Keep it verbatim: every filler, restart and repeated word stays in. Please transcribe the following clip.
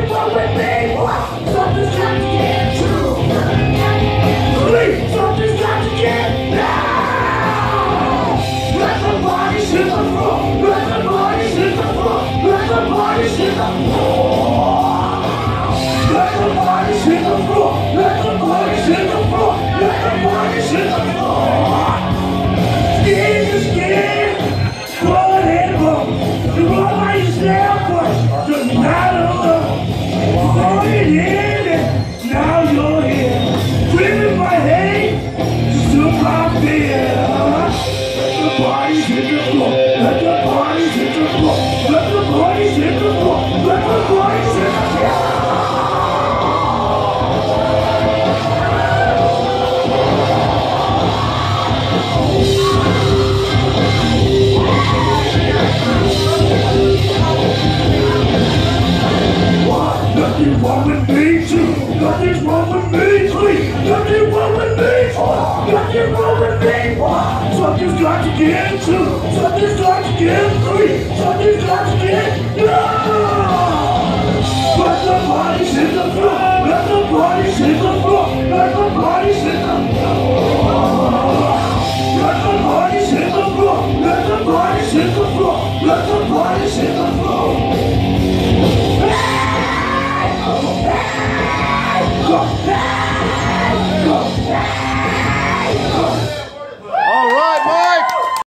Something wrong with me. Something's got to get true. Three. Something's got to get down. Let the body hit the floor. Let the body hit the floor. Let the body hit the floor. Let the body hit the floor. Let the body hit the floor. Let the body hit the floor. Skin to skin, blood and bone. The rubber is now crushed. Doesn't matter what. You started in and now you're here. Dreaming my hate, still my fear. Let the bodies hit the floor. Let the bodies hit the floor. Let the bodies hit the floor. Let the bodies hit the floor. Nothing wrong with me, two. Nothing's wrong with me, three. Nothing wrong with me, four. Nothing wrong with me, one. Something's got to get two. Something's got to get three. Something's got to